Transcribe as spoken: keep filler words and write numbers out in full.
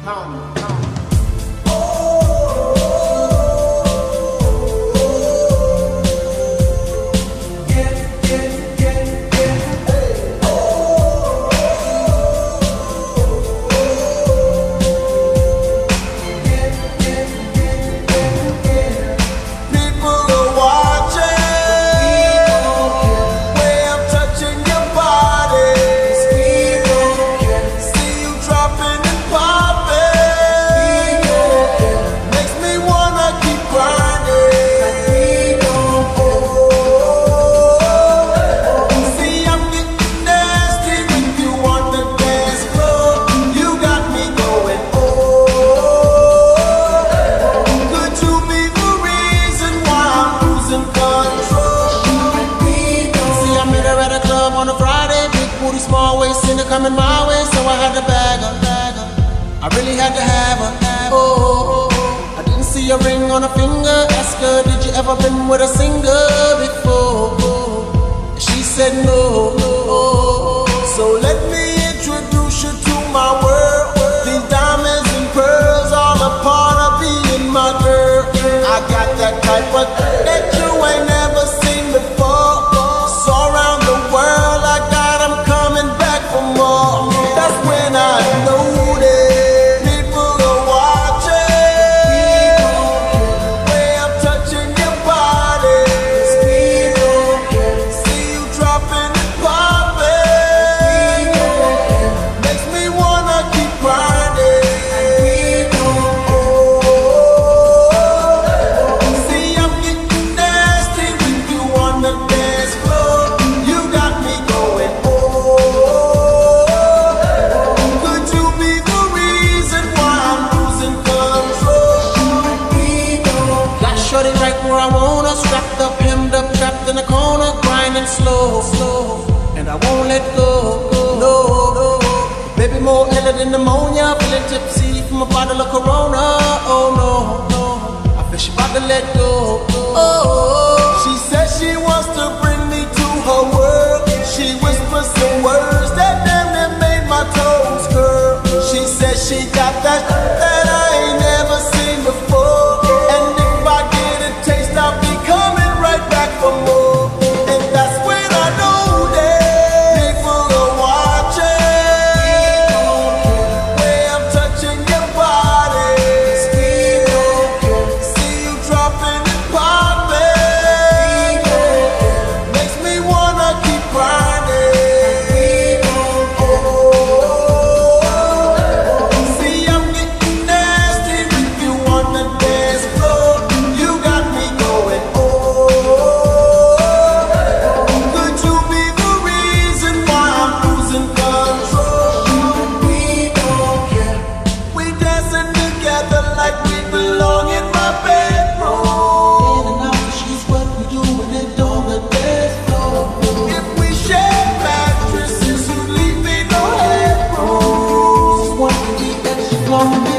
come, come. Small waist in it coming my way, so I had to bag her, bag her. I really had to have her. Oh, oh, oh. I didn't see a ring on her finger. Ask her, did you ever been with a singer before? And she said no. So let me introduce you to my world. These diamonds and pearls, all a part of being my girl. I got that type of that you ain't never seen before. So around the world, I got 'em coming back for more. That's when I know that people are watching. Way I'm touching your body. See you dropping and popping. Makes me wanna keep grinding. See, I'm getting nasty with you on the dance floor. You got me going. Shorty right where I want her, strapped up, hemmed up, trapped in the corner, grinding slow, slow, and I won't let go, no, no. Baby more iller than pneumonia, feeling tipsy from a bottle of Corona, oh no, no. I feel she about to let go, oh. She says she wants to bring me to her world. She whispers some words that damn near made my toes curl. She says she got that that I ain't never seen before. I'll be coming right back for more. And that's when I know that people are watching. Way I'm touching your body. See you dropping and popping. Makes me wanna keep grinding. See, I'm getting nasty with you on the dance floor. You got me going. Long